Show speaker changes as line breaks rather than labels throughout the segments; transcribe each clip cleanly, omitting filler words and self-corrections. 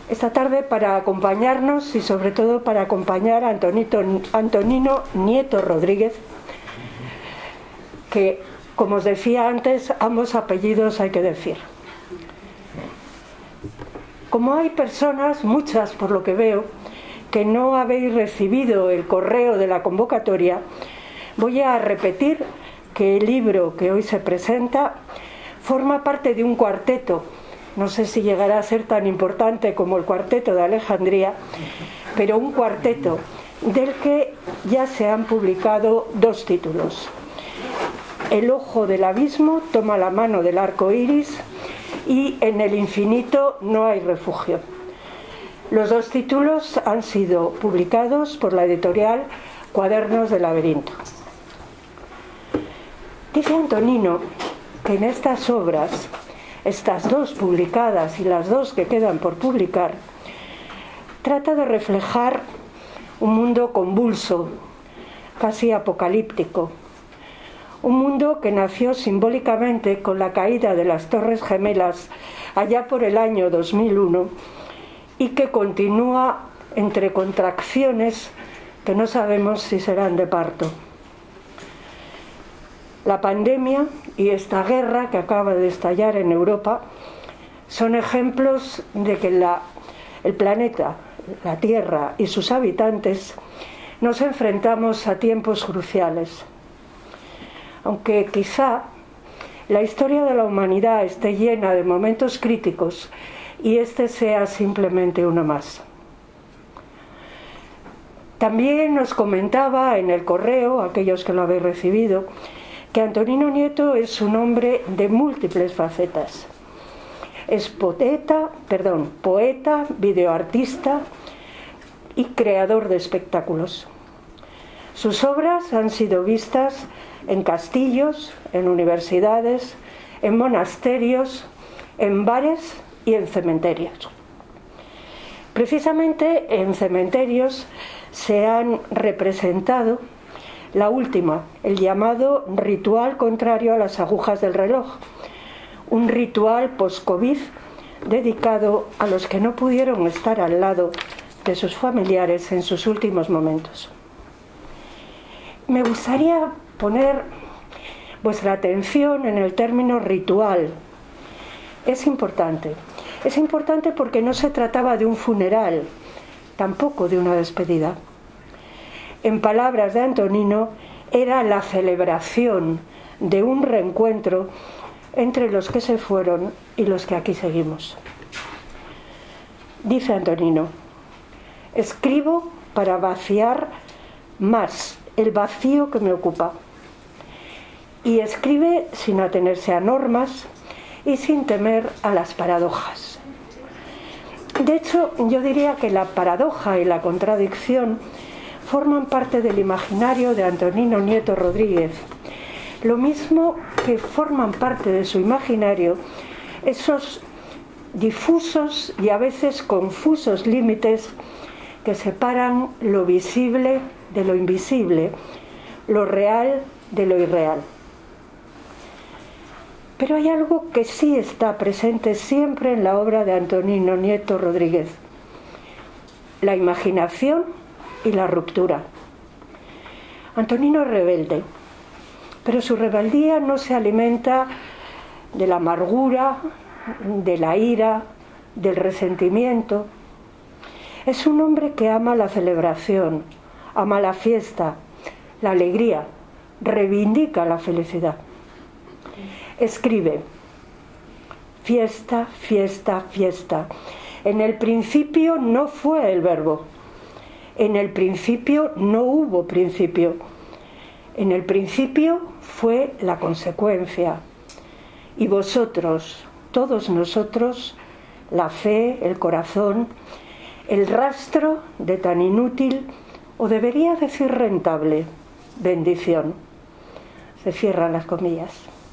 esta tarde para acompañarnos y sobre todo para acompañar a Antonino Nieto Rodríguez, que, como os decía antes, ambos apellidos hay que decir. Como hay personas, muchas por lo que veo, que no habéis recibido el correo de la convocatoria, voy a repetir que el libro que hoy se presenta forma parte de un cuarteto. No sé si llegará a ser tan importante como el Cuarteto de Alejandría, pero un cuarteto del que ya se han publicado 2 títulos. El ojo del abismo toma la mano del arco iris y En el infinito no hay refugio. Los 2 títulos han sido publicados por la editorial Cuadernos del Laberinto. Dice Antonino que en estas obras, estas 2 publicadas y las 2 que quedan por publicar, trata de reflejar un mundo convulso, casi apocalíptico. Un mundo que nació simbólicamente con la caída de las Torres Gemelas allá por el año 2001 y que continúa entre contracciones que no sabemos si serán de parto. La pandemia y esta guerra que acaba de estallar en Europa son ejemplos de que el planeta, la Tierra y sus habitantes nos enfrentamos a tiempos cruciales. Aunque quizá la historia de la humanidad esté llena de momentos críticos y este sea simplemente uno más. También nos comentaba en el correo, aquellos que lo habéis recibido, que Antonino Nieto es un hombre de múltiples facetas. Es poeta, videoartista y creador de espectáculos. Sus obras han sido vistas en castillos, en universidades, en monasterios, en bares y en cementerios. Precisamente en cementerios se han representado la última, el llamado ritual contrario a las agujas del reloj, un ritual post-COVID dedicado a los que no pudieron estar al lado de sus familiares en sus últimos momentos. Me gustaría poner vuestra atención en el término ritual. Es importante porque no se trataba de un funeral, tampoco de una despedida. En palabras de Antonino, era la celebración de un reencuentro entre los que se fueron y los que aquí seguimos. Dice Antonino: escribo para vaciar más el vacío que me ocupa. Y escribe sin atenerse a normas y sin temer a las paradojas. De hecho, yo diría que la paradoja y la contradicción forman parte del imaginario de Antonino Nieto Rodríguez, lo mismo que forman parte de su imaginario esos difusos y a veces confusos límites que separan lo visible de lo invisible, lo real de lo irreal. Pero hay algo que sí está presente siempre en la obra de Antonino Nieto Rodríguez: la imaginación y la ruptura. Antonino es rebelde, pero su rebeldía no se alimenta de la amargura, de la ira, del resentimiento. Es un hombre que ama la celebración, ama la fiesta, la alegría, reivindica la felicidad. Escribe: fiesta, fiesta, fiesta. En el principio no fue el verbo. En el principio no hubo principio. En el principio fue la consecuencia. Y vosotros, todos nosotros, la fe, el corazón, el rastro de tan inútil, o debería decir rentable, bendición. Se cierran las comillas.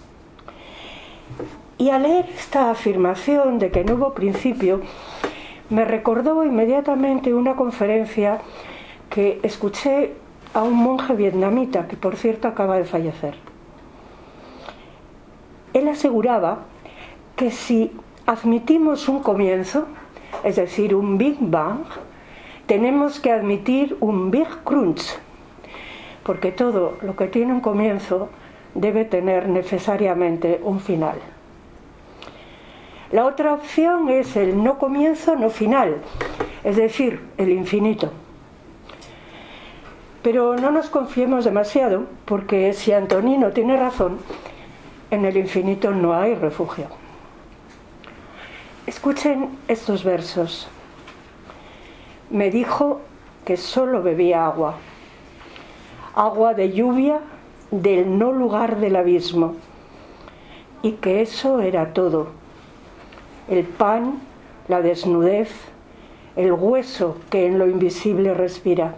Y al leer esta afirmación de que no hubo principio, me recordó inmediatamente una conferencia que escuché a un monje vietnamita, que por cierto acaba de fallecer. Él aseguraba que si admitimos un comienzo, es decir, un Big Bang, tenemos que admitir un Big Crunch, porque todo lo que tiene un comienzo debe tener necesariamente un final. La otra opción es el no comienzo, no final, es decir, el infinito. Pero no nos confiemos demasiado, porque si Antonino tiene razón, en el infinito no hay refugio. Escuchen estos versos. Me dijo que solo bebía agua, agua de lluvia del no lugar del abismo, y que eso era todo: el pan, la desnudez, el hueso que en lo invisible respira.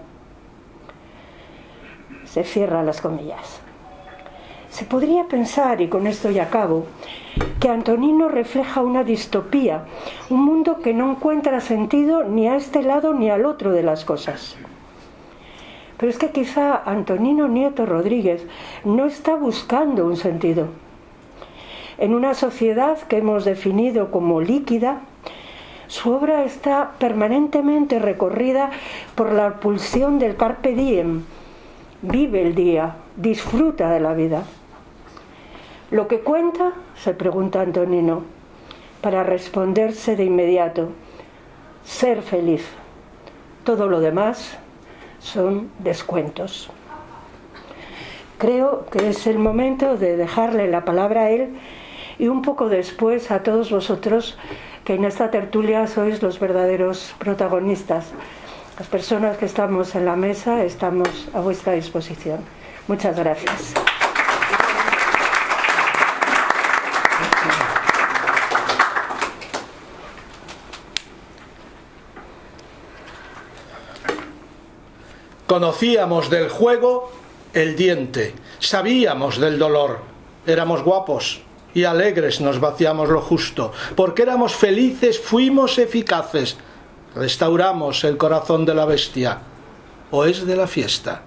Se cierran las comillas. Se podría pensar, y con esto ya acabo, que Antonino refleja una distopía, un mundo que no encuentra sentido ni a este lado ni al otro de las cosas. Pero es que quizá Antonino Nieto Rodríguez no está buscando un sentido. En una sociedad que hemos definido como líquida, su obra está permanentemente recorrida por la pulsión del carpe diem. Vive el día, disfruta de la vida. ¿Lo que cuenta?, se pregunta Antonino, para responderse de inmediato: ser feliz. Todo lo demás son descuentos. Creo que es el momento de dejarle la palabra a él y un poco después a todos vosotros, que en esta tertulia sois los verdaderos protagonistas. Las personas que estamos en la mesa estamos a vuestra disposición. Muchas gracias.
Conocíamos del juego el diente, sabíamos del dolor, éramos guapos y alegres, nos vaciamos lo justo, porque éramos felices, fuimos eficaces, restauramos el corazón de la bestia, o es de la fiesta.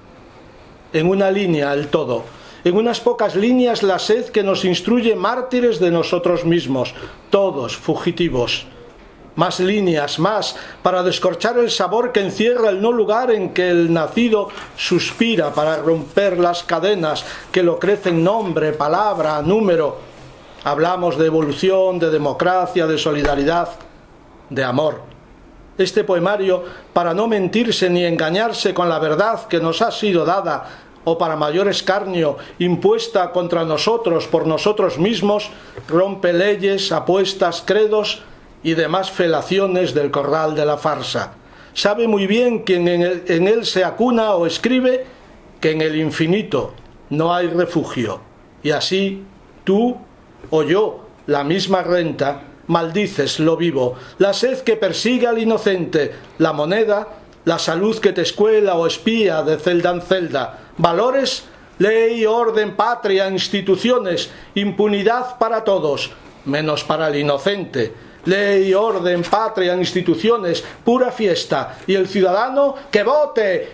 En una línea el todo, en unas pocas líneas la sed que nos instruye, mártires de nosotros mismos, todos fugitivos. Más líneas, más, para descorchar el sabor que encierra el no lugar en que el nacido suspira para romper las cadenas que lo crecen nombre, palabra, número. Hablamos de evolución, de democracia, de solidaridad, de amor. Este poemario, para no mentirse ni engañarse con la verdad que nos ha sido dada, o para mayor escarnio, impuesta contra nosotros por nosotros mismos, rompe leyes, apuestas, credos y demás felaciones del corral de la farsa. Sabe muy bien quien en él se acuna o escribe que en el infinito no hay refugio, y así tú o yo, la misma renta, maldices lo vivo, la sed que persigue al inocente, la moneda, la salud que te escuela o espía de celda en celda, valores, ley, orden, patria, instituciones, impunidad para todos, menos para el inocente, ley, orden, patria, instituciones, pura fiesta, y el ciudadano que vote,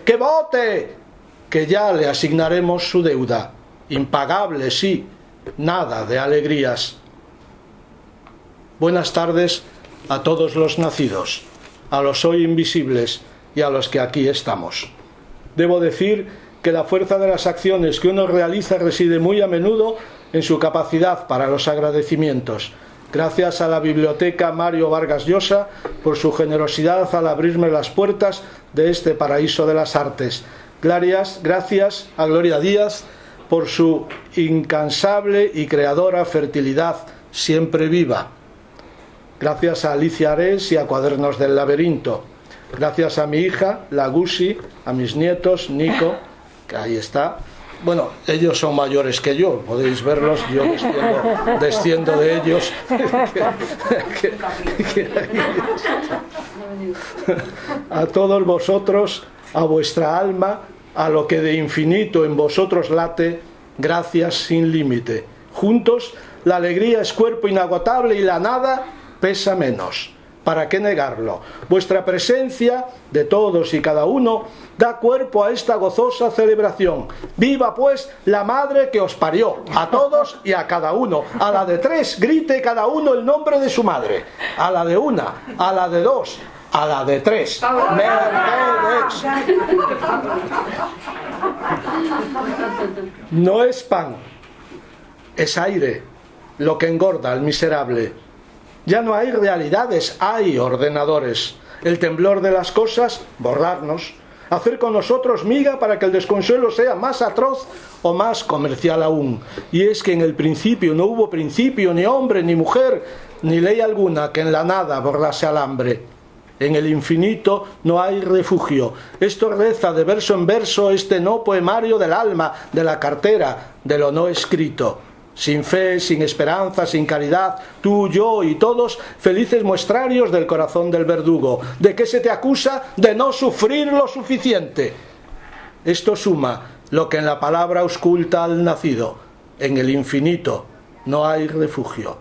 que ya le asignaremos su deuda, impagable sí, nada de alegrías. Buenas tardes a todos los nacidos, a los hoy invisibles y a los que aquí estamos. Debo decir que la fuerza de las acciones que uno realiza reside muy a menudo en su capacidad para los agradecimientos. Gracias a la Biblioteca Mario Vargas Llosa por su generosidad al abrirme las puertas de este paraíso de las artes. Gracias a Gloria Díaz por su incansable y creadora fertilidad siempre viva. Gracias a Alicia Ares y a Cuadernos del Laberinto. Gracias a mi hija, la Gusi, a mis nietos, Nico, que ahí está. Bueno, ellos son mayores que yo, podéis verlos, yo desciendo de ellos. A todos vosotros, a vuestra alma, a lo que de infinito en vosotros late, gracias sin límite. Juntos, la alegría es cuerpo inagotable y la nada pesa menos. ¿Para qué negarlo? Vuestra presencia, de todos y cada uno, da cuerpo a esta gozosa celebración. ¡Viva pues la madre que os parió! A todos y a cada uno. A la de 3 grite cada uno el nombre de su madre. A la de 1, a la de 2, a la de 3. Mercedes. No es pan, es aire lo que engorda al miserable. Ya no hay realidades, hay ordenadores. El temblor de las cosas, borrarnos. Hacer con nosotros miga para que el desconsuelo sea más atroz o más comercial aún. Y es que en el principio no hubo principio, ni hombre, ni mujer, ni ley alguna que en la nada borrase al hambre. En el infinito no hay refugio. Esto reza de verso en verso este no poemario del alma, de la cartera, de lo no escrito. Sin fe, sin esperanza, sin caridad, tú, yo y todos, felices muestrarios del corazón del verdugo. ¿De qué se te acusa? De no sufrir lo suficiente. Esto suma lo que en la palabra ausculta al nacido. En el infinito no hay refugio.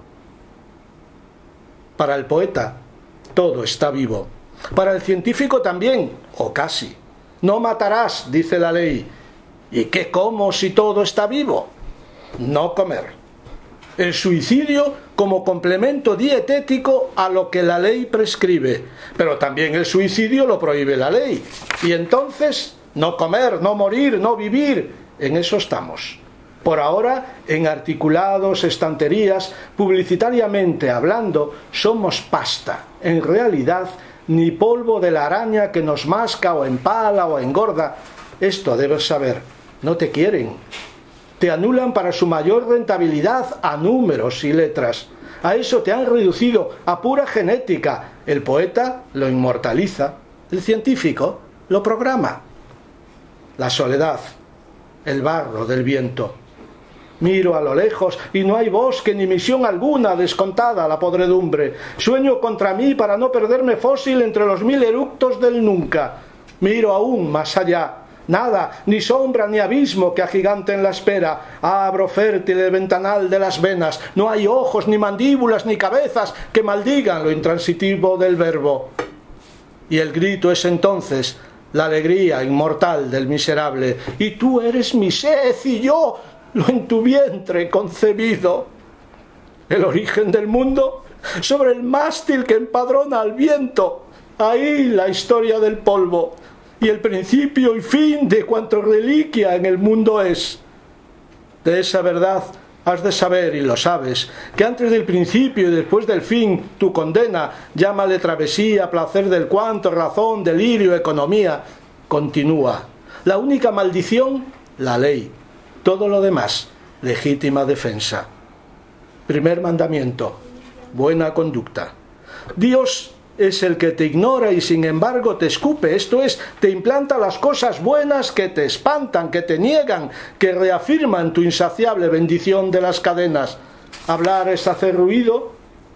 Para el poeta, todo está vivo. Para el científico también, o casi. No matarás, dice la ley. ¿Y qué como si todo está vivo? No comer. El suicidio como complemento dietético a lo que la ley prescribe. Pero también el suicidio lo prohíbe la ley. Y entonces, no comer, no morir, no vivir. En eso estamos. Por ahora, en articulados, estanterías, publicitariamente hablando, somos pasta. En realidad, ni polvo de la araña que nos masca o empala o engorda. Esto debes saber. No te quieren. Te anulan para su mayor rentabilidad a números y letras. A eso te han reducido, a pura genética. El poeta lo inmortaliza, el científico lo programa. La soledad, el barro del viento. Miro a lo lejos y no hay bosque ni misión alguna, descontada la podredumbre. Sueño contra mí para no perderme fósil entre los 1000 eructos del nunca. Miro aún más allá. Nada, ni sombra ni abismo que agiganten la espera. Abro fértil el ventanal de las venas. No hay ojos, ni mandíbulas, ni cabezas que maldigan lo intransitivo del verbo. Y el grito es entonces la alegría inmortal del miserable. Y tú eres mi sed y yo lo en tu vientre concebido. El origen del mundo sobre el mástil que empadrona al viento. Ahí la historia del polvo. Y el principio y fin de cuanto reliquia en el mundo es. De esa verdad has de saber, y lo sabes, que antes del principio y después del fin, tu condena, llámale travesía, placer del cuanto, razón, delirio, economía, continúa. La única maldición, la ley. Todo lo demás, legítima defensa. Primer mandamiento, buena conducta. Dios es el que te ignora y sin embargo te escupe, esto es, te implanta las cosas buenas que te espantan, que te niegan, que reafirman tu insaciable bendición de las cadenas. Hablar es hacer ruido.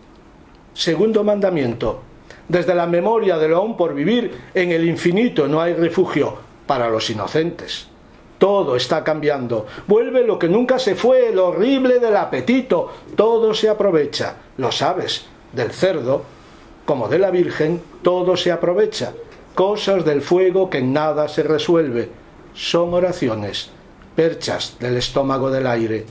Segundo mandamiento, desde la memoria de lo aún por vivir, en el infinito no hay refugio para los inocentes. Todo está cambiando. Vuelve lo que nunca se fue, el horrible del apetito. Todo se aprovecha. Lo sabes, del cerdo como de la Virgen, todo se aprovecha. Cosas del fuego que en nada se resuelve. Son oraciones, perchas del estómago del aire.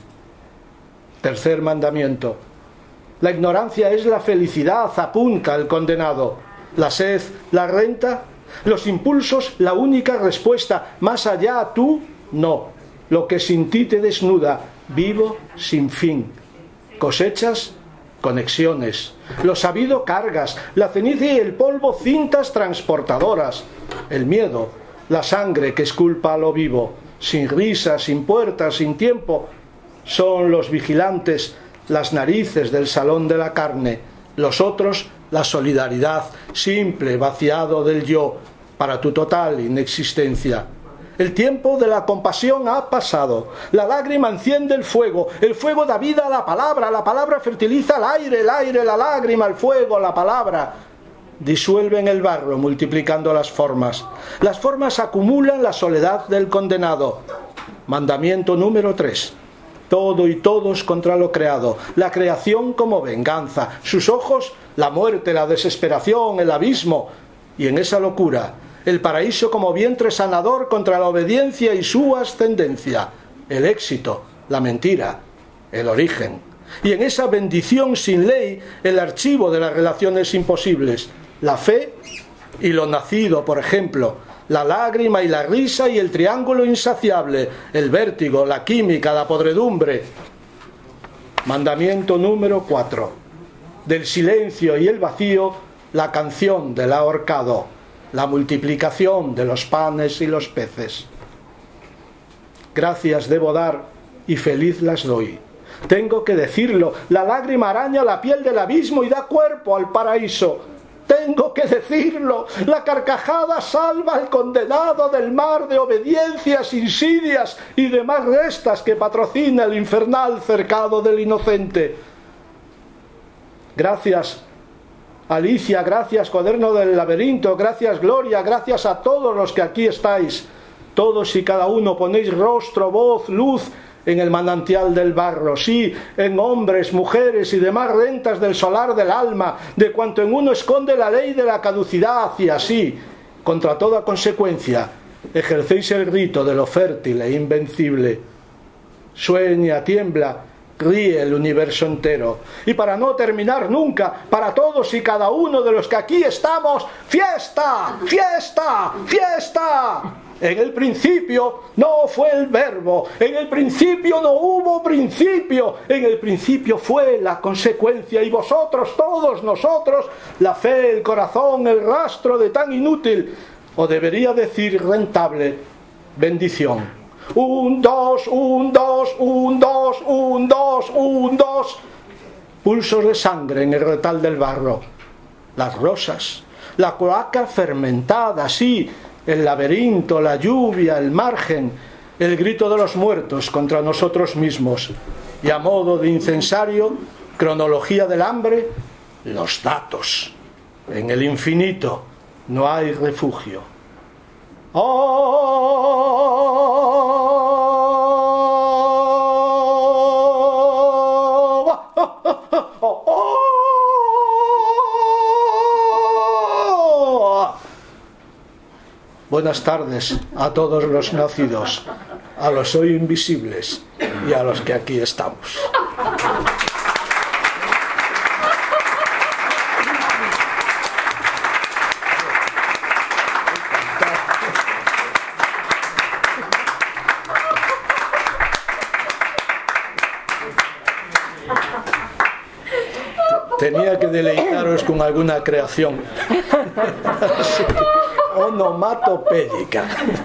Tercer mandamiento. La ignorancia es la felicidad, apunta el condenado. La sed, la renta, los impulsos, la única respuesta. Más allá, tú, no. Lo que sin ti te desnuda, vivo sin fin. Cosechas, conexiones. Lo sabido, cargas. La ceniza y el polvo, cintas transportadoras. El miedo, la sangre que esculpa a lo vivo. Sin risa, sin puertas, sin tiempo. Son los vigilantes, las narices del salón de la carne. Los otros, la solidaridad, simple vaciado del yo, para tu total inexistencia. El tiempo de la compasión ha pasado. La lágrima enciende el fuego da vida a la palabra fertiliza el aire, la lágrima, el fuego, la palabra. Disuelven el barro multiplicando las formas. Las formas acumulan la soledad del condenado. Mandamiento número 3. Todo y todos contra lo creado. La creación como venganza. Sus ojos la muerte, la desesperación, el abismo, y en esa locura, el paraíso como vientre sanador contra la obediencia y su ascendencia, el éxito, la mentira, el origen. Y en esa bendición sin ley, el archivo de las relaciones imposibles, la fe y lo nacido, por ejemplo, la lágrima y la risa y el triángulo insaciable, el vértigo, la química, la podredumbre. Mandamiento número 4. Del silencio y el vacío, la canción del ahorcado, la multiplicación de los panes y los peces. Gracias debo dar y feliz las doy. Tengo que decirlo, la lágrima araña la piel del abismo y da cuerpo al paraíso. Tengo que decirlo, la carcajada salva al condenado del mar de obediencias, insidias y demás restas que patrocina el infernal cercado del inocente. Gracias, Alicia, gracias, Cuaderno del Laberinto, gracias, Gloria, gracias a todos los que aquí estáis. Todos y cada uno ponéis rostro, voz, luz en el manantial del barro, sí, en hombres, mujeres y demás rentas del solar del alma, de cuanto en uno esconde la ley de la caducidad, y así, contra toda consecuencia, ejercéis el rito de lo fértil e invencible. Sueña, tiembla, ríe el universo entero. Y para no terminar nunca, para todos y cada uno de los que aquí estamos, ¡fiesta! ¡Fiesta! ¡Fiesta! En el principio no fue el verbo, en el principio no hubo principio, en el principio fue la consecuencia, y vosotros, todos nosotros, la fe, el corazón, el rastro de tan inútil, o debería decir rentable, bendición. 1, 2, 1, 2, 1, 2, 1, 2, 1, 2. Pulsos de sangre en el retal del barro. Las rosas, la cloaca fermentada, sí, el laberinto, la lluvia, el margen, el grito de los muertos contra nosotros mismos. Y a modo de incensario, cronología del hambre, los datos. En el infinito no hay refugio. Buenas tardes a todos los nacidos, a los hoy invisibles y a los que aquí estamos. Tenía que deleitaros con alguna creación. Onomatopédica.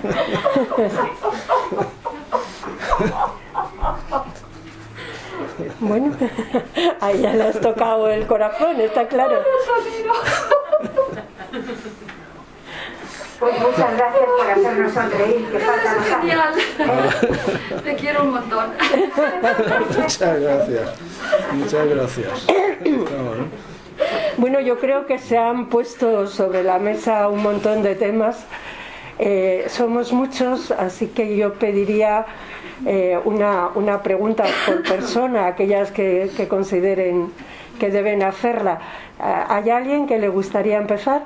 Bueno, ahí ya le has tocado el corazón, está claro.
Pues muchas gracias por hacernos sonreír, que falta nos hace.
Genial. Te quiero un montón.
Muchas gracias. Muchas gracias.
Bueno, yo creo que se han puesto sobre la mesa un montón de temas. Somos muchos, así que yo pediría una pregunta por persona, aquellas que consideren que deben hacerla. ¿Hay alguien que le gustaría empezar?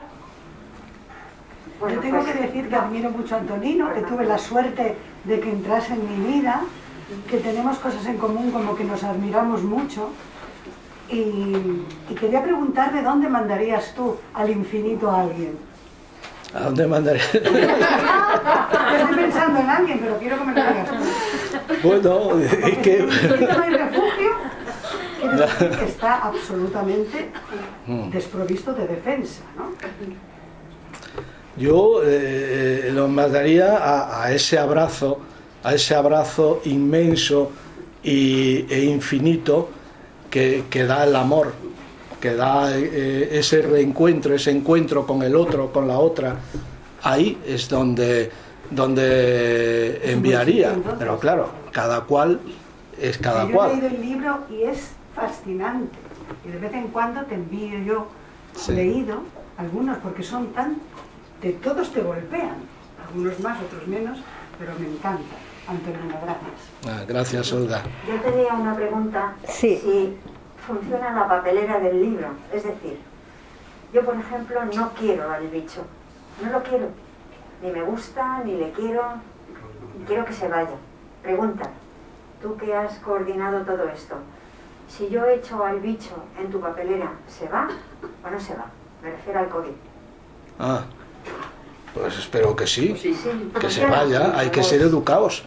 Yo tengo que decir que admiro mucho a Antonino, que tuve la suerte de que entrase en mi vida, que tenemos cosas en común, como que nos admiramos mucho. Y quería preguntar de dónde mandarías tú al infinito a alguien.
¿A dónde mandaría?
Estoy pensando en alguien, pero quiero que me lo digas.
Bueno, es que...
¿No hay refugio? Quiere decir que está absolutamente desprovisto de defensa, ¿no?
Yo lo mandaría a ese abrazo inmenso e infinito que da el amor, que da ese reencuentro, ese encuentro con el otro, con la otra. Ahí es donde enviaría, pero claro, cada cual es cada cual.
Yo he leído el libro y es fascinante, y de vez en cuando te envío yo leído algunos, porque son tan... todos te golpean, algunos más, otros menos, pero me encanta. Antonino, gracias.
Gracias, Olga.
Yo tenía una pregunta.
Sí.
Si funciona la papelera del libro, es decir, Yo, por ejemplo, no quiero al bicho. No lo quiero. Ni me gusta, ni le quiero. Quiero que se vaya. Pregunta, tú que has coordinado todo esto, si yo echo al bicho en tu papelera, ¿se va o no se va? Me refiero al COVID.
Ah, pues espero que sí,
Sí.
que se vaya, hay que ser educados.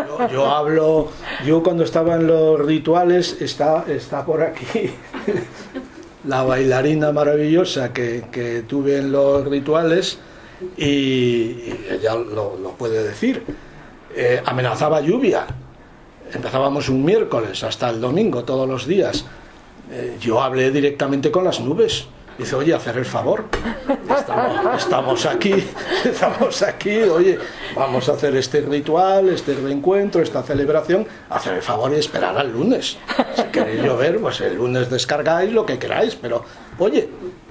Yo cuando estaba en los rituales, está por aquí la bailarina maravillosa que tuve en los rituales, y ella lo puede decir. Amenazaba lluvia. Empezábamos un miércoles hasta el domingo, todos los días. Yo hablé directamente con las nubes. Dice, oye, hacer el favor. Estamos aquí, oye, vamos a hacer este ritual, este reencuentro, esta celebración. Hacer el favor y esperar al lunes. Si queréis llover, pues el lunes descargáis lo que queráis, pero, oye,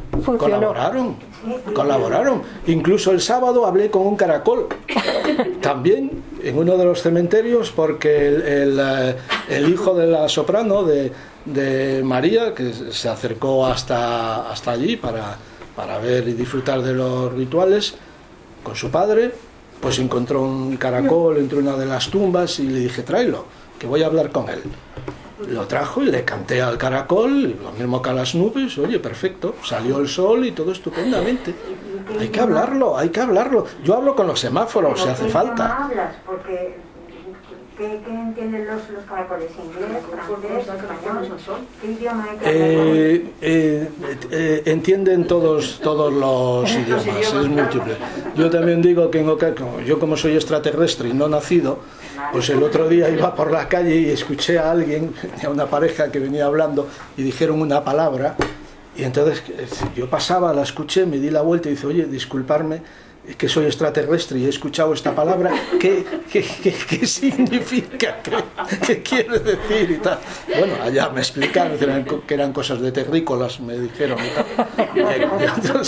colaboraron. Incluso el sábado hablé con un caracol. También en uno de los cementerios, porque el hijo de la soprano de María, que se acercó hasta allí para ver y disfrutar de los rituales con su padre, pues encontró un caracol entre una de las tumbas y le dije, tráelo, que voy a hablar con él. Lo trajo y le canté al caracol, lo mismo que a las nubes. Oye, perfecto, salió el sol y todo estupendamente. Hay que hablarlo. Yo hablo con los semáforos si hace falta.
¿Qué idioma hablas? Porque ¿qué entienden los caracoles? ¿Inglés, francés, español? ¿Qué idioma hay que hablar?
Entienden todos los idiomas, es múltiple. Yo también digo que yo, como soy extraterrestre y no nacido, pues el otro día iba por la calle y escuché a alguien, a una pareja que venía hablando, y dijeron una palabra, y entonces yo pasaba, la escuché, me di la vuelta y dice, oye, disculparme, que soy extraterrestre y he escuchado esta palabra, ¿qué significa? ¿Qué quiere decir? Y tal. Bueno, allá me explicaron que eran cosas de terrícolas, me dijeron, y tal.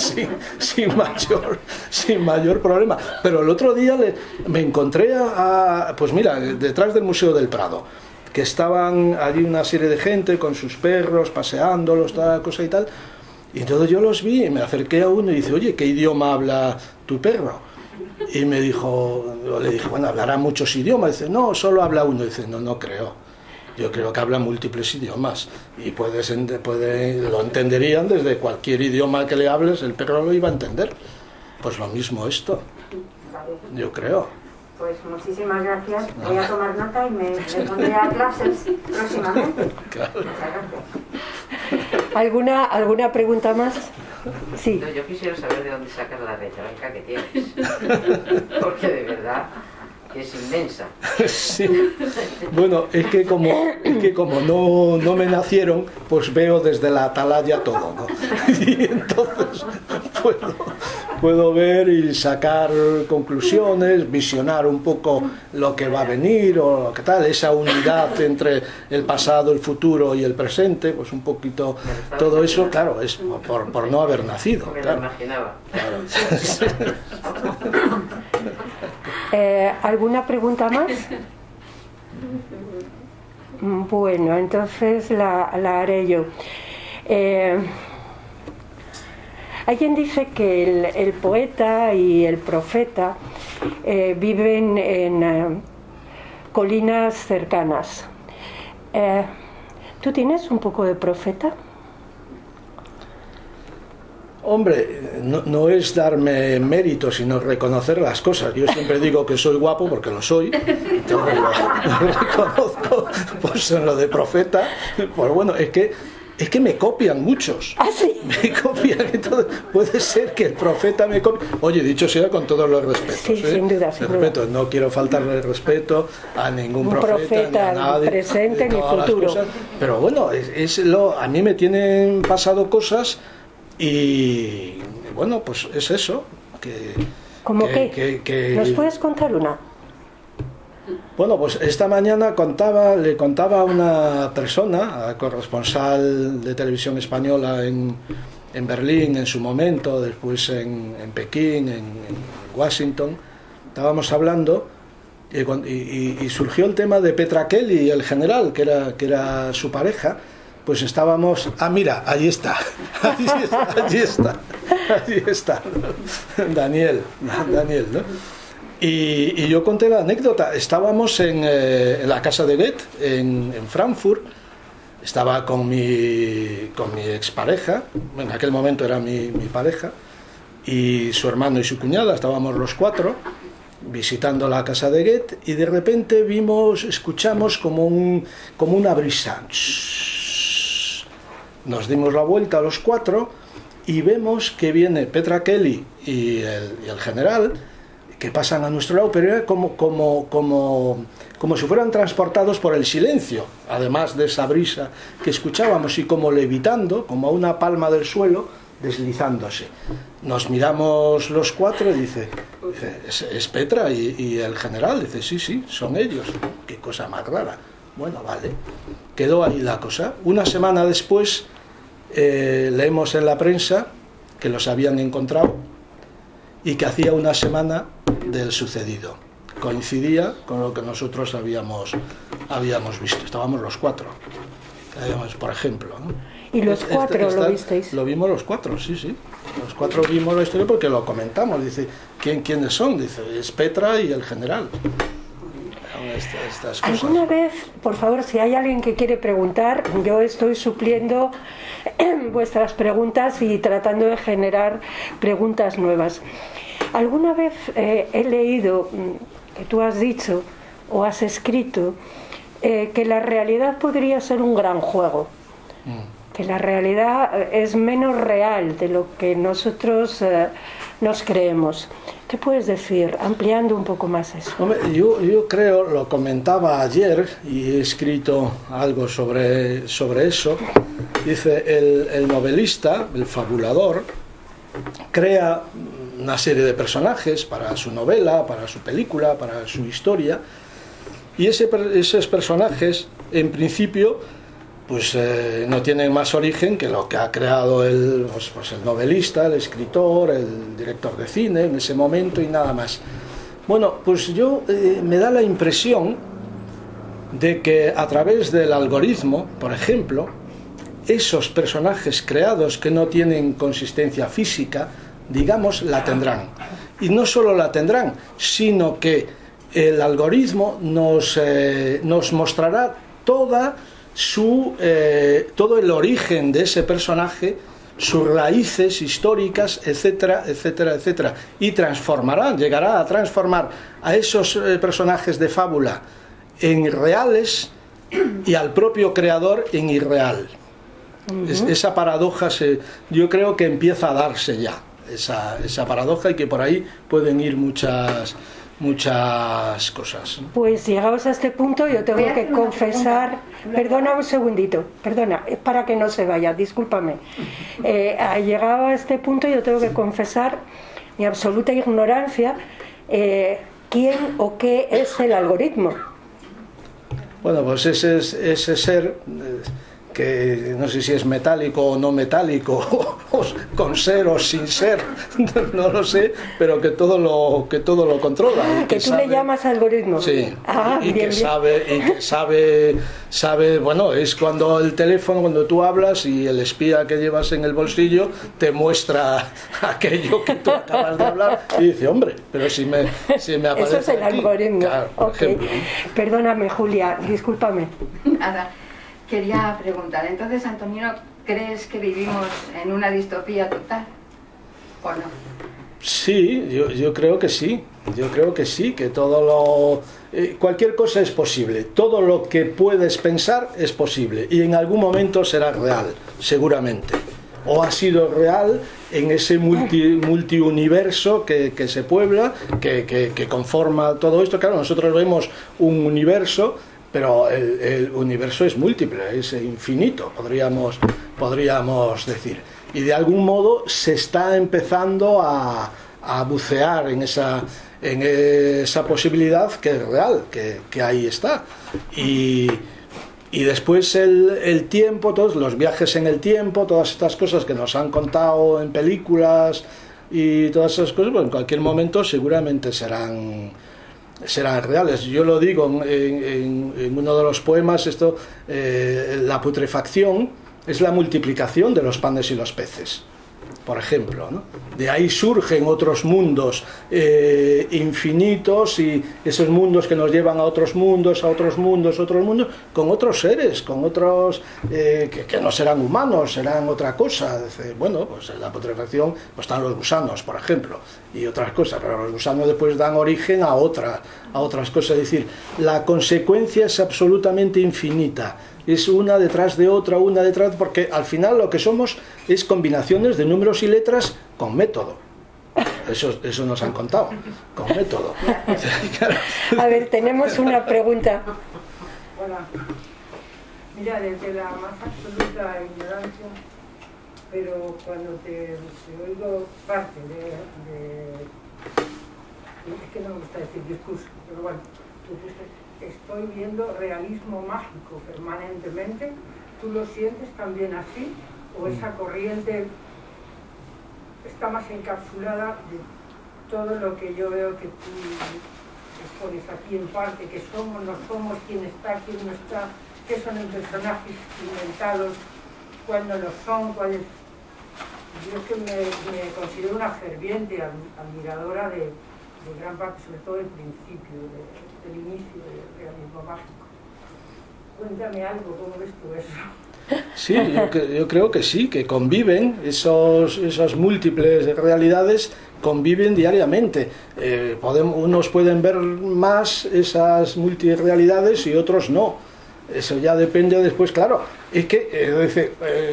sin mayor problema. Pero el otro día me encontré pues mira, detrás del Museo del Prado, que estaban allí una serie de gente con sus perros, paseándolos, toda la cosa y tal. Y entonces yo los vi y me acerqué a uno y dice, oye, ¿qué idioma habla tu perro? Y le dije, bueno, hablará muchos idiomas. Dice, no, solo habla uno. Dice, no creo. Yo creo que habla múltiples idiomas. Y lo entenderían desde cualquier idioma que le hables, el perro lo iba a entender. Pues lo mismo esto, yo creo.
Pues muchísimas gracias. Voy a tomar nota y me pondré a clases próximamente.
Claro.
Muchas gracias.
¿Alguna pregunta más? Sí.
No, yo quisiera saber de dónde sacas la retranca que tienes. Porque de verdad es inmensa.
Sí. Bueno, es que como no me nacieron, pues veo desde la atalaya todo, ¿no? Y entonces puedo ver y sacar conclusiones, visionar un poco lo que va a venir o lo que tal, esa unidad entre el pasado, el futuro y el presente, pues un poquito todo eso, claro, es por no haber nacido.
Me
claro.
lo imaginaba.
Claro.
¿Alguna pregunta más? Bueno, entonces la haré yo. Alguien dice que el poeta y el profeta viven en colinas cercanas. ¿Tú tienes un poco de profeta?
Hombre, no es darme mérito, sino reconocer las cosas. Yo siempre digo que soy guapo porque lo soy, entonces lo reconozco. Pues en lo de profeta, pues bueno, es que me copian muchos.
¿Ah, sí?
Me copian, entonces puede ser que el profeta me copie. Oye, dicho sea con todos los respetos.
Sí, sin duda.
No quiero faltarle respeto a ningún profeta ni a nadie,
presente ni futuro.
Cosas, pero bueno, a mí me tienen pasado cosas. Y bueno, pues es eso.
¿Cómo qué? ¿Nos puedes contar una?
Bueno, pues esta mañana le contaba a una persona, a corresponsal de televisión española en Berlín en su momento, después en Pekín, en Washington, estábamos hablando y surgió el tema de Petra Kelly, el general, que era su pareja. pues estábamos... Ah, mira, ahí está. Allí está. Daniel, ¿no? Y yo conté la anécdota. Estábamos en la casa de Goethe, en Frankfurt. Estaba con mi expareja, en aquel momento era mi pareja, y su hermano y su cuñada, estábamos los 4 visitando la casa de Goethe, y de repente escuchamos como una brisa. Nos dimos la vuelta a los 4 y vemos que viene Petra Kelly y el general, que pasan a nuestro lado, pero era como si fueran transportados por el silencio, además de esa brisa que escuchábamos, y como levitando, como a una palma del suelo, deslizándose. Nos miramos los 4 y dice es Petra y el general. Dice, sí, son ellos. Qué cosa más rara. Bueno, vale. Quedó ahí la cosa. Una semana después leemos en la prensa que los habían encontrado y que hacía una semana del sucedido. Coincidía con lo que nosotros habíamos visto. Estábamos los 4, por ejemplo, ¿no?
¿Y los 4 lo visteis?
Lo vimos los 4, sí. Los 4 vimos la historia porque lo comentamos. Dice, ¿quiénes son? Dice, es Petra y el general. Estas cosas.
¿Alguna vez, por favor, si hay alguien que quiere preguntar, yo estoy supliendo vuestras preguntas y tratando de generar preguntas nuevas? ¿Alguna vez he leído que tú has dicho o has escrito que la realidad podría ser un gran juego? Que la realidad es menos real de lo que nosotros nos creemos. ¿Qué puedes decir, ampliando un poco más eso?
Hombre, yo creo, lo comentaba ayer y he escrito algo sobre eso. Dice, el novelista, el fabulador, crea una serie de personajes para su novela, para su película, para su historia, y esos personajes, en principio, pues no tienen más origen que lo que ha creado el novelista, el escritor, el director de cine en ese momento, y nada más. Bueno, pues me da la impresión de que a través del algoritmo, por ejemplo, esos personajes creados que no tienen consistencia física, digamos, la tendrán. Y no solo la tendrán, sino que el algoritmo nos mostrará todo el origen de ese personaje, sus raíces históricas, etcétera, etcétera, etcétera, y llegará a transformar a esos personajes de fábula en reales y al propio creador en irreal. Esa paradoja yo creo que empieza a darse ya, esa paradoja, y que por ahí pueden ir muchas cosas.
Pues llegados a este punto yo tengo que confesar, perdona un segundito, para que no se vaya, discúlpame. Llegado a este punto yo tengo que confesar mi absoluta ignorancia, quién o qué es el algoritmo.
Bueno, pues ese ser que no sé si es metálico o no metálico, o con ser o sin ser, no lo sé, pero que todo lo controla.
Que tú le llamas algoritmo.
Sí, y que sabe, bueno, es cuando el teléfono, cuando tú hablas y el espía que llevas en el bolsillo te muestra aquello que tú acabas de hablar y dice, hombre, pero si me aparece.
Eso es el algoritmo.
Claro, por ejemplo.
Perdóname, Julia, discúlpame.
Nada. Quería preguntar, entonces, Antonino, ¿crees que vivimos en una distopía total o no?
Sí, yo creo que sí. Yo creo que sí, que cualquier cosa es posible. Todo lo que puedes pensar es posible y en algún momento será real, seguramente. O ha sido real en ese multiuniverso que se puebla, que conforma todo esto. Claro, nosotros vemos un universo, pero el universo es múltiple, es infinito, podríamos decir. Y de algún modo se está empezando a bucear en esa posibilidad que es real, que ahí está. Y después el tiempo, todos los viajes en el tiempo, todas estas cosas que nos han contado en películas y todas esas cosas, pues en cualquier momento seguramente serán serán reales. Yo lo digo en uno de los poemas, esto, la putrefacción es la multiplicación de los panes y los peces, por ejemplo, ¿no? De ahí surgen otros mundos infinitos, y esos mundos que nos llevan a otros mundos, con otros seres, con otros que no serán humanos, serán otra cosa. Bueno, pues en la putrefacción pues están los gusanos, por ejemplo, y otras cosas, pero los gusanos después dan origen a otras cosas. Es decir, la consecuencia es absolutamente infinita. Es una detrás de otra, porque al final lo que somos es combinaciones de números y letras con método. Eso nos han contado, con método.
A ver, tenemos una pregunta.
Hola. Mira, desde la más absoluta ignorancia, pero cuando te oigo parte es que no me gusta decir discurso, pero bueno, estoy viendo realismo mágico permanentemente. ¿Tú lo sientes también así? ¿O esa corriente está más encapsulada de todo lo que yo veo que tú expones aquí en parte, que somos, no somos, quién está, quién no está, qué son los personajes inventados, cuándo lo son, cuáles? Yo es que me considero una ferviente admiradora de gran parte, sobre todo del principio, del inicio del realismo mágico. Cuéntame algo, ¿cómo ves tú eso?
Sí, yo creo que sí, que conviven, esas múltiples realidades conviven diariamente. Unos pueden ver más esas multirealidades y otros no. Eso ya depende después, claro. Es que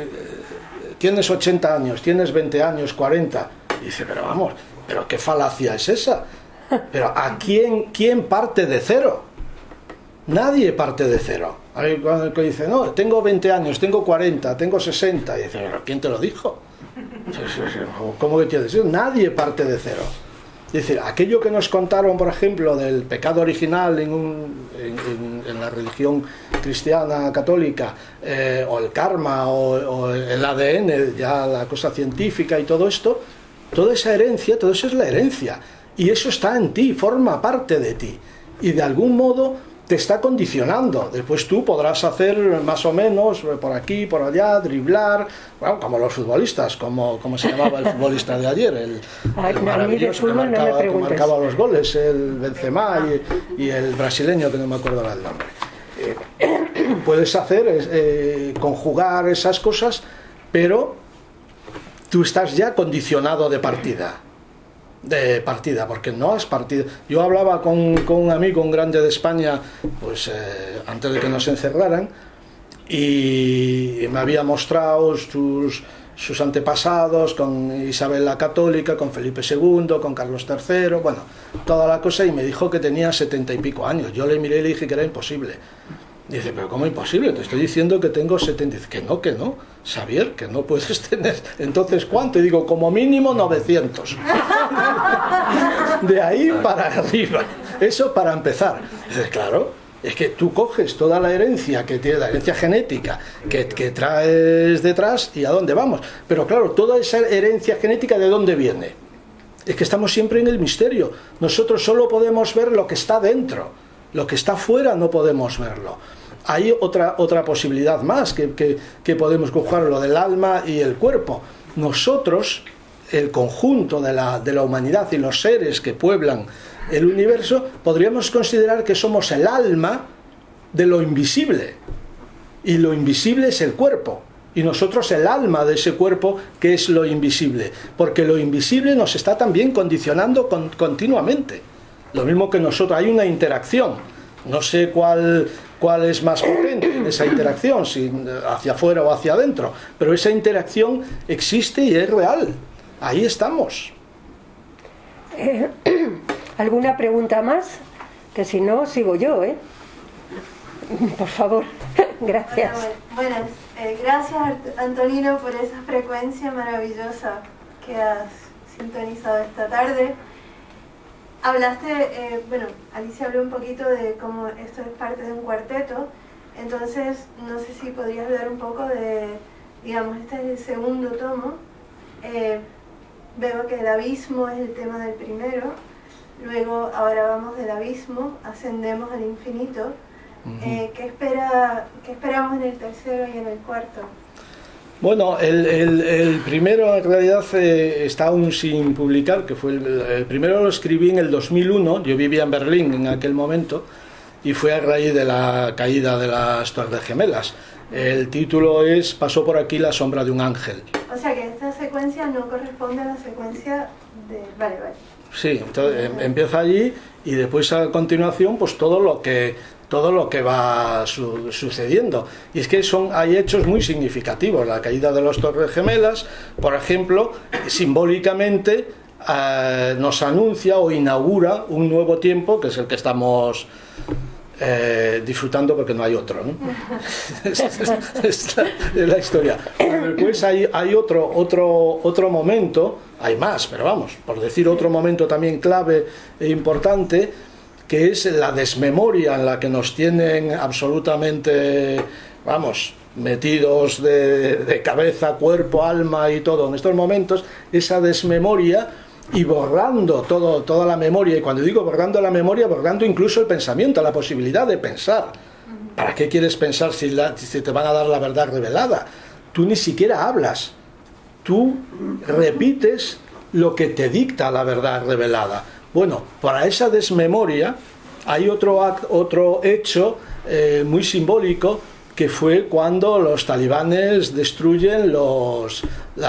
tienes 80 años, tienes 20 años, 40. Y dice, pero vamos, ¿pero qué falacia es esa? Pero ¿a quién parte de cero? Nadie parte de cero. Cuando dice, no, tengo 20 años, tengo 40, tengo 60, y dice, ¿pero quién te lo dijo? ¿Cómo que tienes? Nadie parte de cero. Es decir, aquello que nos contaron, por ejemplo, del pecado original en la religión cristiana católica, o el karma, o el ADN, ya la cosa científica y todo esto, toda esa herencia, todo eso es la herencia. Y eso está en ti, forma parte de ti. Y de algún modo te está condicionando. Después tú podrás hacer más o menos, por aquí, por allá, driblar, bueno, como los futbolistas, como se llamaba el futbolista de ayer, el maravilloso que marcaba los goles, el Benzema y el brasileño, que no me acuerdo el nombre. Puedes hacer, conjugar esas cosas, pero tú estás ya condicionado de partida, porque no has partido. Yo hablaba con un amigo, un grande de España, pues antes de que nos encerraran, y me había mostrado sus antepasados con Isabel la Católica, con Felipe II, con Carlos III, bueno, toda la cosa, y me dijo que tenía 70 y pico años. Yo le miré y le dije que era imposible. Dice, pero ¿cómo imposible? Te estoy diciendo que tengo 70. Dice, que no, Xavier, que no puedes tener. Entonces, ¿cuánto? Y digo, como mínimo 900. De ahí para arriba. Eso para empezar. Dice, claro, es que tú coges toda la herencia que tiene, la herencia genética que traes detrás, y ¿a dónde vamos? Pero claro, toda esa herencia genética, ¿de dónde viene? Es que estamos siempre en el misterio. Nosotros solo podemos ver lo que está dentro. Lo que está fuera no podemos verlo. Hay otra posibilidad más que podemos coger, lo del alma y el cuerpo. Nosotros, el conjunto de la humanidad y los seres que pueblan el universo, podríamos considerar que somos el alma de lo invisible, y lo invisible es el cuerpo, y nosotros el alma de ese cuerpo, que es lo invisible, porque lo invisible nos está también condicionando continuamente. Lo mismo que nosotros, hay una interacción. No sé cuál es más potente en esa interacción, si hacia afuera o hacia adentro, pero esa interacción existe y es real. Ahí estamos.
¿Alguna pregunta más? Que si no, sigo yo, Por favor. Gracias.
Buenas. Gracias, Antonino, por esa frecuencia maravillosa que has sintonizado esta tarde. Hablaste, Alicia habló un poquito de cómo esto es parte de un cuarteto, entonces no sé si podrías hablar un poco de, digamos, este es el segundo tomo, veo que el abismo es el tema del primero, luego ahora vamos del abismo, ascendemos al infinito. ¿Qué esperamos en el tercero y en el cuarto?
Bueno, el primero en realidad está aún sin publicar, que fue el primero lo escribí en el 2001, yo vivía en Berlín en aquel momento, y fue a raíz de la caída de las Torres Gemelas. El título es Pasó por aquí la sombra de un ángel.
O sea que esta secuencia no corresponde a la secuencia de... Vale.
Sí, entonces empieza allí y después a continuación pues todo lo que va sucediendo. Y es que hay hechos muy significativos. La caída de las Torres Gemelas, por ejemplo, simbólicamente nos anuncia o inaugura un nuevo tiempo, que es el que estamos disfrutando porque no hay otro, ¿no? Es la historia. Después hay otro momento, hay más, pero vamos, por decir otro momento también clave e importante, que es la desmemoria en la que nos tienen absolutamente, vamos, metidos de cabeza, cuerpo, alma y todo en estos momentos, esa desmemoria y borrando toda la memoria. Y cuando digo borrando la memoria, borrando incluso el pensamiento, la posibilidad de pensar. ¿Para qué quieres pensar si te van a dar la verdad revelada? Tú ni siquiera hablas, tú repites lo que te dicta la verdad revelada. Bueno, para esa desmemoria hay otro hecho muy simbólico, que fue cuando los talibanes destruyen los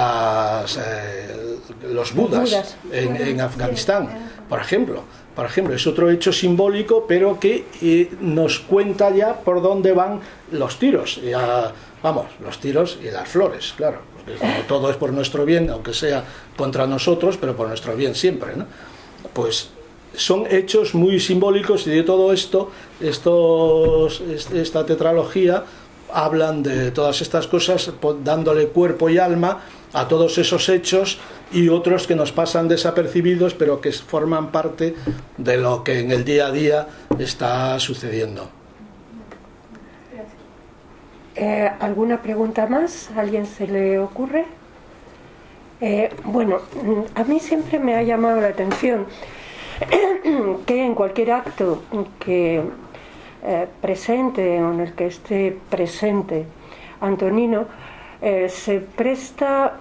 budas en Afganistán, por ejemplo. Es otro hecho simbólico, pero que nos cuenta ya por dónde van los tiros. Los tiros y las flores, claro. Porque como todo es por nuestro bien, aunque sea contra nosotros, pero por nuestro bien siempre, ¿no? Pues son hechos muy simbólicos, y de todo esta tetralogía hablan de todas estas cosas, dándole cuerpo y alma a todos esos hechos y otros que nos pasan desapercibidos, pero que forman parte de lo que en el día a día está sucediendo.
¿Alguna pregunta más? ¿A alguien se le ocurre? Bueno, a mí siempre me ha llamado la atención que en cualquier acto que presente o en el que esté presente Antonino, se presta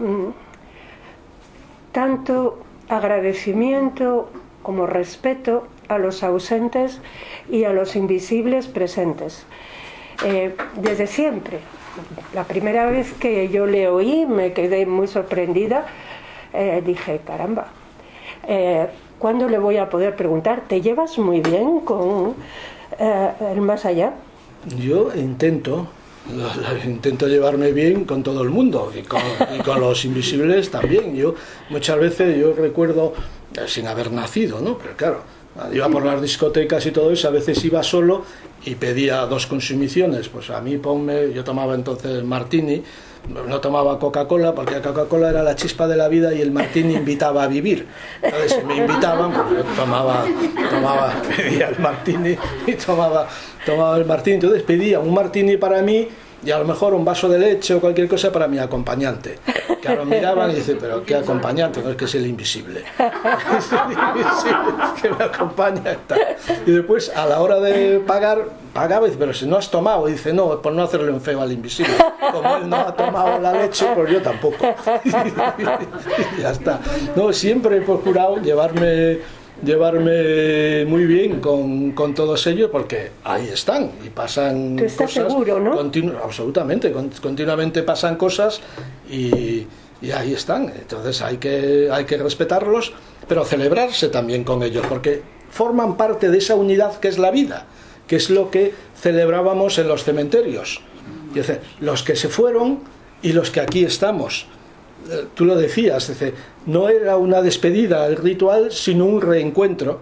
tanto agradecimiento como respeto a los ausentes y a los invisibles presentes. Desde siempre. La primera vez que yo le oí me quedé muy sorprendida. Dije, caramba, ¿cuándo le voy a poder preguntar? ¿Te llevas muy bien con el más allá?
Yo intento llevarme bien con todo el mundo y con los invisibles también. Yo muchas veces recuerdo, sin haber nacido, ¿no? Pero claro, iba por las discotecas y todo eso, a veces iba solo y pedía 2 consumiciones. Pues a mí yo tomaba entonces martini, no tomaba Coca-Cola, porque la Coca-Cola era la chispa de la vida y el martini invitaba a vivir. Entonces si me invitaban, pues yo pedía el martini y tomaba el martini. Entonces pedía un martini para mí y a lo mejor un vaso de leche o cualquier cosa para mi acompañante. Que ahora miraban y dicen, pero ¿qué acompañante? No, es que es el invisible. Es el invisible que me acompaña. Y después, a la hora de pagar, pagaba y dice, pero si no has tomado. Y dice, no, por no hacerle un feo al invisible. Como él no ha tomado la leche, pues yo tampoco. Y ya está. No, siempre he procurado llevarme muy bien con todos ellos, porque ahí están y pasan
cosas. ¿Tú estás seguro, no?
Absolutamente, continuamente pasan cosas y ahí están. Entonces hay que respetarlos, pero celebrarse también con ellos, porque forman parte de esa unidad que es la vida, que es lo que celebrábamos en los cementerios. Es decir, los que se fueron y los que aquí estamos. Tú lo decías, no era una despedida el ritual, sino un reencuentro,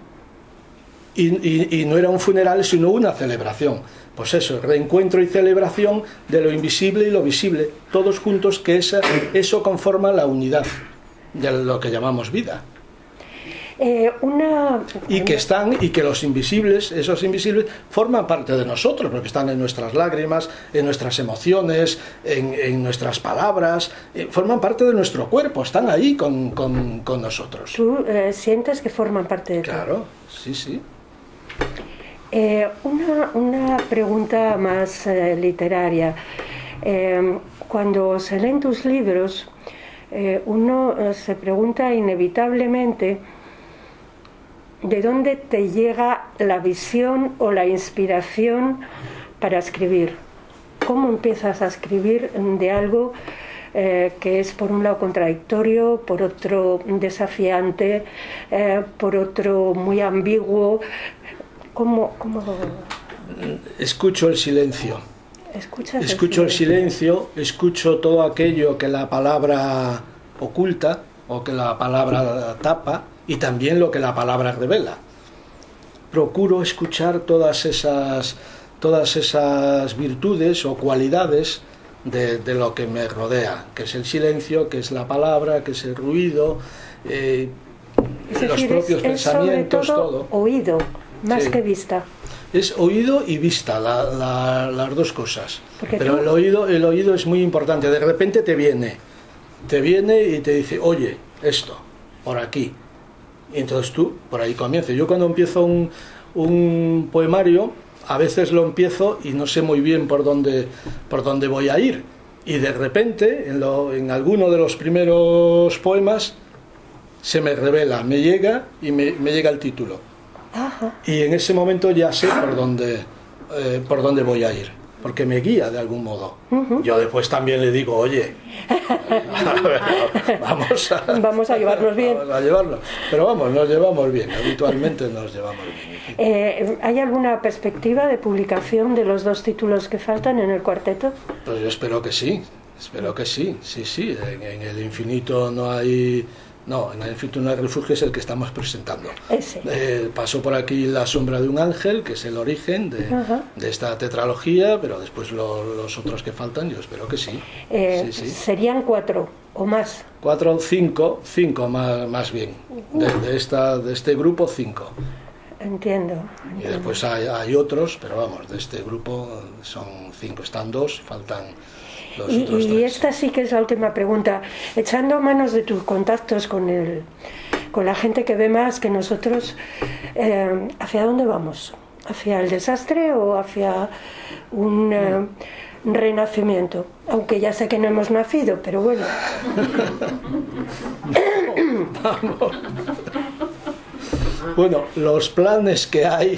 y no era un funeral, sino una celebración. Pues eso, reencuentro y celebración de lo invisible y lo visible, todos juntos, que eso conforma la unidad de lo que llamamos vida. Y que están, y que los invisibles, esos invisibles, forman parte de nosotros, porque están en nuestras lágrimas, en nuestras emociones, en nuestras palabras, forman parte de nuestro cuerpo, están ahí con nosotros.
¿Tú sientes que forman parte de ti?
Claro, sí, sí.
Una pregunta más literaria. Cuando se leen tus libros, uno se pregunta inevitablemente de dónde te llega la visión o la inspiración para escribir. ¿Cómo empiezas a escribir de algo que es por un lado contradictorio, por otro desafiante, por otro muy ambiguo? ¿Cómo?
Escucho el silencio. Escucho el silencio, escucho todo aquello que la palabra oculta o que la palabra tapa, y también lo que la palabra revela. Procuro escuchar todas esas virtudes o cualidades de lo que me rodea, que es el silencio, que es la palabra, que es el ruido, los propios pensamientos, todo.
Oído, más que vista.
Es oído y vista, las dos cosas. Pero el oído es muy importante. De repente te viene y te dice, oye, esto, por aquí. Y entonces tú, por ahí comienzas. Yo cuando empiezo un poemario, a veces lo empiezo y no sé muy bien por dónde voy a ir. Y de repente, en alguno de los primeros poemas, se me revela, me llega y me llega el título.
Ajá.
Y en ese momento ya sé por dónde voy a ir, porque me guía de algún modo. Yo después también le digo, oye,
vamos a llevarnos bien.
Vamos a llevarlo. Pero vamos, nos llevamos bien, habitualmente nos llevamos bien.
¿Hay alguna perspectiva de publicación de los 2 títulos que faltan en el cuarteto?
Pues yo espero que sí, sí. En el infinito no hay... No, en el infinito no hay refugio, es el que estamos presentando. Pasó por aquí La sombra de un ángel, que es el origen de esta tetralogía, pero después los otros que faltan, yo espero que sí. Sí.
¿Serían 4 o más?
4 o 5 más bien. De este grupo, 5.
Entiendo.
Y después hay otros, pero vamos, de este grupo son 5, están 2, faltan...
Y esta sí que es la última pregunta. Echando a manos de tus contactos con la gente que ve más que nosotros, ¿hacia dónde vamos? ¿Hacia el desastre o hacia un renacimiento? Aunque ya sé que no hemos nacido, pero bueno.
Vamos. Bueno, los planes que hay,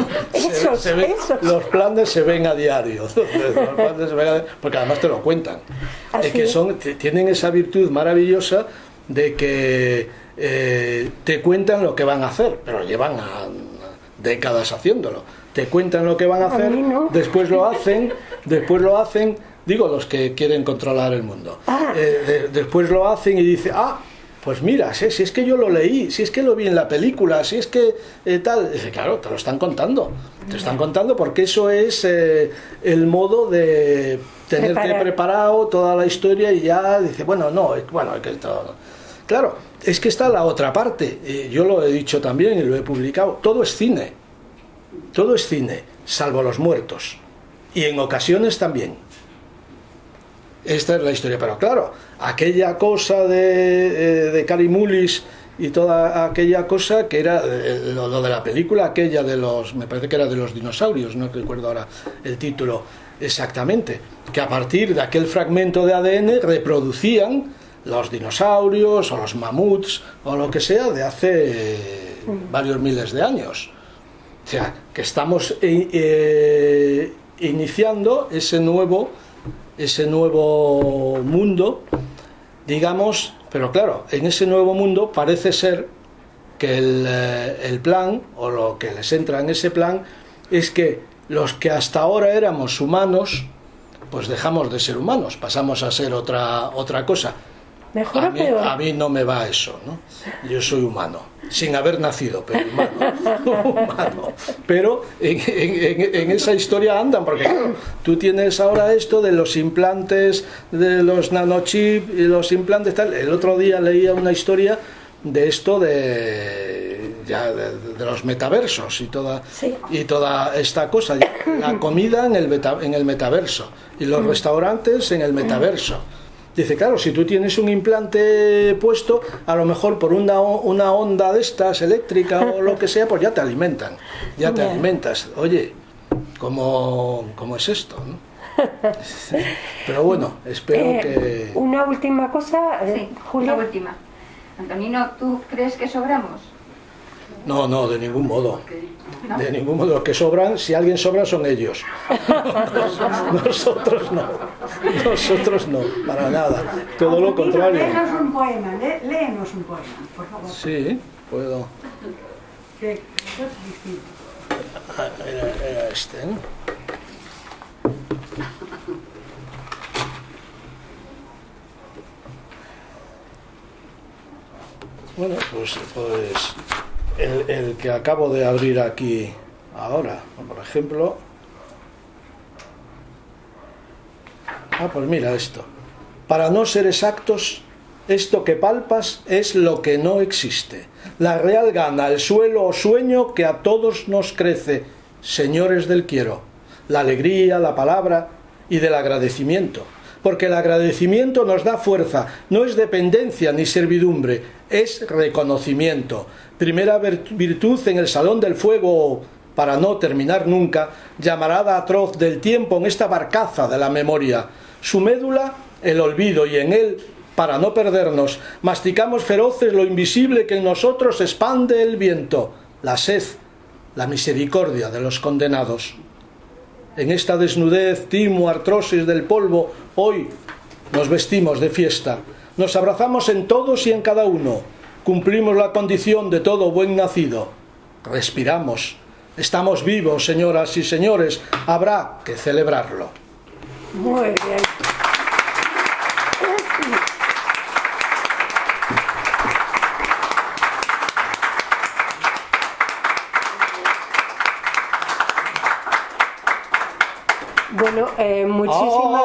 los planes se ven a diario, porque además te lo cuentan. Que tienen esa virtud maravillosa de que te cuentan lo que van a hacer, pero llevan décadas haciéndolo. Te cuentan lo que van a hacer, después lo hacen, digo los que quieren controlar el mundo. Después lo hacen y dicen, pues mira, si es que yo lo leí, si es que lo vi en la película, si es que tal... Claro, te lo están contando. Te están contando porque eso es el modo de tenerte preparado toda la historia y ya dice, que todo... Claro, es que está la otra parte. Yo lo he dicho también y lo he publicado. Todo es cine. Todo es cine, salvo los muertos. Y en ocasiones también. Esta es la historia, pero claro, aquella cosa de Karimulis y toda aquella cosa que era lo de la película aquella me parece que era de los dinosaurios, no recuerdo ahora el título exactamente, que a partir de aquel fragmento de ADN reproducían los dinosaurios o los mamuts o lo que sea de hace varios miles de años. O sea, que estamos iniciando ese nuevo mundo, digamos, pero claro, en ese nuevo mundo parece ser que el plan, o lo que les entra en ese plan, es que los que hasta ahora éramos humanos, pues dejamos de ser humanos, pasamos a ser otra cosa.
¿Mejor o peor?
A mí no me va eso, ¿no? Yo soy humano, sin haber nacido, pero humano. Pero en esa historia andan, porque claro, tú tienes ahora esto de los implantes, de los nanochips y los implantes tal. El otro día leía una historia de esto de los metaversos y toda esta cosa. La comida en el metaverso y los restaurantes en el metaverso. Dice, claro, si tú tienes un implante puesto, a lo mejor por una onda de estas eléctrica o lo que sea, pues ya te alimentan, ya te alimentas. Oye, ¿cómo es esto, no? Pero bueno, espero que...
Una última cosa, Julia.
Una última. Antonino, ¿tú crees que sobramos?
No, de ningún modo.
¿No?
De ningún modo. Los que sobran, si alguien sobra, son ellos. Nosotros no. Nosotros no, para nada. Todo lo contrario.
Léenos un poema, léenos un poema, por favor.
Sí, puedo.
Que eso es distinto.
Era este, ¿no? Bueno, pues el que acabo de abrir aquí ahora, por ejemplo. Pues mira esto. Para no ser exactos, esto que palpas es lo que no existe. La real gana, el suelo o sueño que a todos nos crece, señores del quiero. La alegría, la palabra y del agradecimiento. Porque el agradecimiento nos da fuerza, no es dependencia ni servidumbre, es reconocimiento. Primera virtud en el salón del fuego, para no terminar nunca, llamarada atroz del tiempo en esta barcaza de la memoria. Su médula, el olvido, y en él, para no perdernos, masticamos feroces lo invisible que en nosotros expande el viento, la sed, la misericordia de los condenados. En esta desnudez, timo, artrosis del polvo, hoy nos vestimos de fiesta. Nos abrazamos en todos y en cada uno. Cumplimos la condición de todo buen nacido. Respiramos. Estamos vivos, señoras y señores. Habrá que celebrarlo.
Muy bien. Bueno, muchísimas...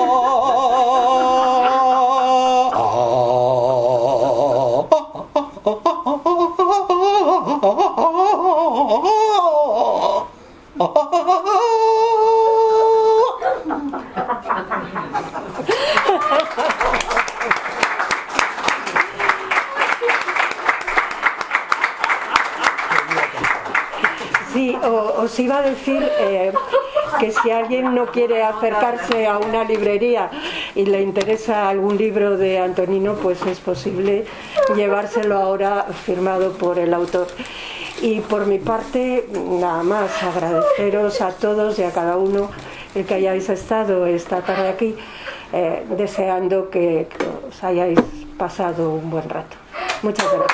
Sí, os iba a decir que si alguien no quiere acercarse a una librería y le interesa algún libro de Antonino, pues es posible llevárselo ahora firmado por el autor. Y por mi parte, nada más, agradeceros a todos y a cada uno el que hayáis estado esta tarde aquí, deseando que os hayáis pasado un buen rato. Muchas gracias.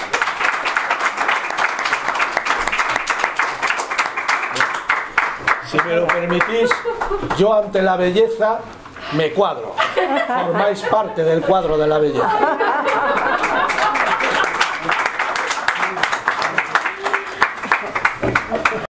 Si me lo permitís, yo ante la belleza me cuadro. Formáis parte del cuadro de la belleza.